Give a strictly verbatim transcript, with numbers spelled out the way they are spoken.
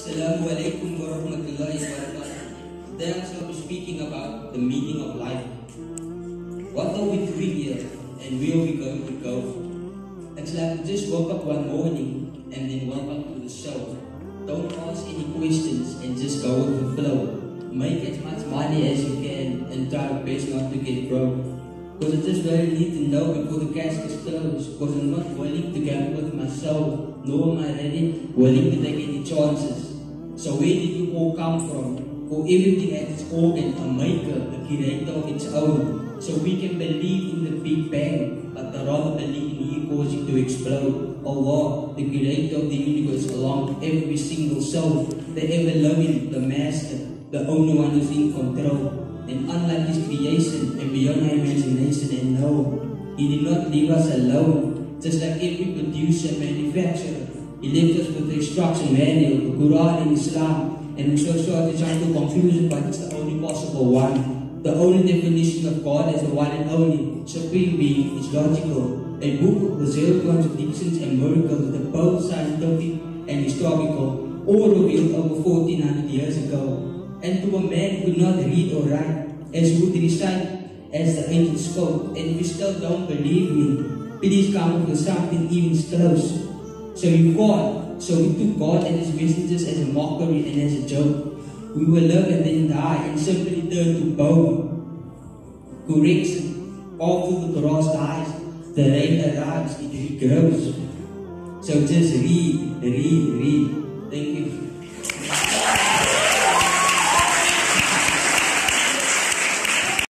Assalamu alaikum wa rahmatullahi wa barakatuh. Today I'm going to be speaking about the meaning of life. What are we doing here and where are we going to go? It's like we just woke up one morning and then welcome to the show. Don't ask any questions and just go with the flow. Make as much money as you can and try your best not to get broke. Because I just really need to know before the casket's closed. Because I'm not willing to gamble with my soul, nor am I ready, willing to take any chances. So where did you all come from? For everything has its organ, a maker, a creator of its own. So we can believe in the Big Bang, but I rather believe in He causing to explode. Allah, the creator of the universe, along with every single soul, the ever-loving, the master, the only one who's in control. And unlike His creation and beyond our imagination, and no, He did not leave us alone. Just like every producer and manufacturer, He left us with the instruction manual, the Quran in Islam, and I'm so sorry to try to confuse it, but it's the only possible one. The only definition of God as the one and only supreme being is logical, a book of the zero contradictions and miracles, the both scientific and historical, all revealed over fourteen hundred years ago. And to a man who could not read or write, as he would recite as the angel spoke, and if you still don't believe me, please come up with something even close. So you God, so we took God and His messengers as a mockery and as a joke. We will live and then die and simply turn to bone. Correction, after the grass dies, the rain arrives, it regrows. So just read, read, read. Thank you.